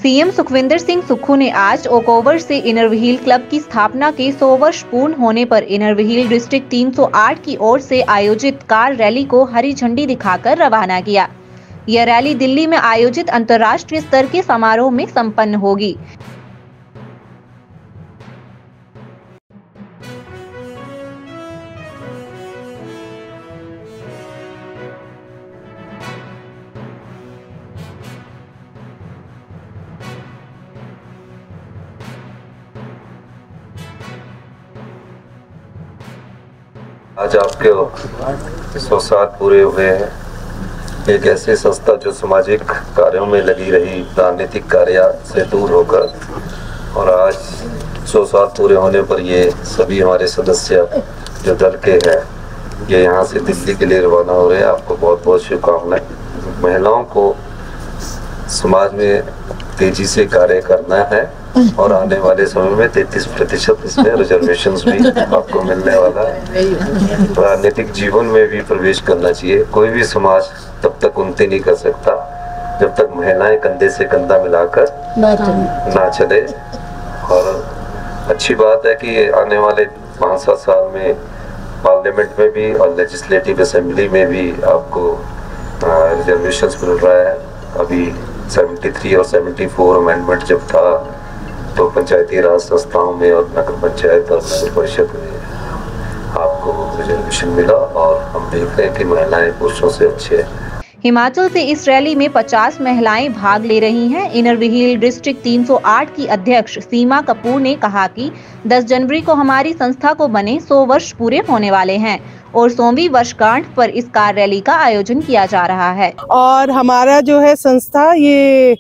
CM Sukhvinder Singh Sukhu ने आज Oakover से इनर व्हील क्लब की स्थापना के 100 वर्ष पूर्ण होने पर इनर व्हील डिस्ट्रिक्ट 308 की ओर से आयोजित कार रैली को हरी झंडी दिखाकर रवाना किया। यह रैली दिल्ली में आयोजित अंतर्राष्ट्रीय स्तर के समारोह में संपन्न होगी। आज आपके 100 साल पूरे हुए हैं। एक ऐसी संस्था जो सामाजिक कार्यों में लगी रही, राजनीतिक कार्य से दूर होकर, और आज 100 साल पूरे होने पर ये सभी हमारे सदस्य जो दल के हैं ये यहाँ से दिल्ली के लिए रवाना हो रहे हैं। आपको बहुत बहुत शुभकामनाएं। महिलाओं को समाज में तेजी से कार्य करना है और आने वाले समय में 33% इसमें रिजर्वेशन भी आपको मिलने वाला है। राजनीतिक जीवन में भी प्रवेश करना चाहिए। कोई भी समाज तब तक उन्नति नहीं कर सकता जब तक महिलाएं कंधे से कंधा मिलाकर ना चले। और अच्छी बात है कि आने वाले 5-7 साल में पार्लियामेंट में भी और लेजिस्लेटिव असेंबली में भी आपको रिजर्वेशन मिल रहा है। अभी 73 और 74 अमेंडमेंट जब था तो पंचायती राज संस्थाओं में और नगर पंचायत और नगर परिषद में आपको रिजर्वेशन मिला, और हम देख रहे हैं कि महिलाएं पुरुषों से अच्छे हैं। हिमाचल से इस रैली में 50 महिलाएं भाग ले रही हैं। इनर व्हील डिस्ट्रिक्ट 308 की अध्यक्ष सीमा कपूर ने कहा कि 10 जनवरी को हमारी संस्था को बने 100 वर्ष पूरे होने वाले हैं और 100वीं वर्षगांठ पर इस कार रैली का आयोजन किया जा रहा है। और हमारा जो है संस्था ये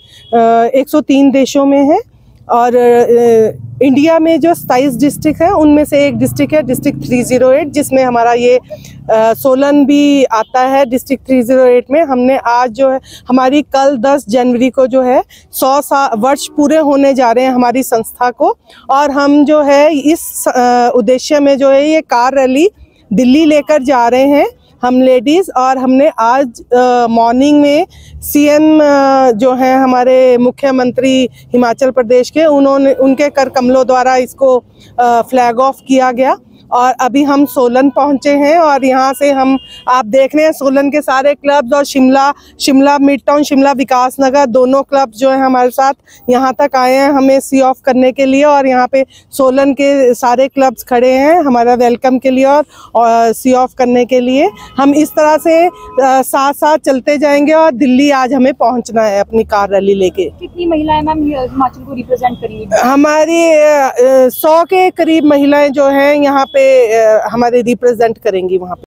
103 देशों में है और इंडिया में जो 27 डिस्ट्रिक्ट है उनमें से एक डिस्ट्रिक्ट है डिस्ट्रिक्ट 308, जिसमें हमारा ये सोलन भी आता है। डिस्ट्रिक्ट 308 में हमने आज जो है हमारी कल 10 जनवरी को जो है 100 वर्ष पूरे होने जा रहे हैं हमारी संस्था को, और हम जो है इस उद्देश्य में जो है ये कार रैली दिल्ली लेकर जा रहे हैं हम लेडीज़। और हमने आज मॉर्निंग में सीएम जो हैं हमारे मुख्यमंत्री हिमाचल प्रदेश के, उनके कर कमलों द्वारा इसको फ्लैग ऑफ किया गया। और अभी हम सोलन पहुंचे हैं और यहाँ से हम आप देख रहे हैं सोलन के सारे क्लब्स और शिमला मिड टाउन, शिमला विकास नगर दोनों क्लब्स जो है हमारे साथ यहाँ तक आए हैं हमें सी ऑफ करने के लिए। और यहाँ पे सोलन के सारे क्लब्स खड़े हैं हमारा वेलकम के लिए और सी ऑफ करने के लिए। हम इस तरह से साथ साथ चलते जाएंगे और दिल्ली आज हमें पहुँचना है अपनी कार रैली लेके। कितनी महिलाएं मैम हिमाचल को रिप्रेजेंट करेंगी? हमारी 100 के करीब महिलाएं जो हैं यहाँ पे हमारे रिप्रेजेंट करेंगी वहाँ पे।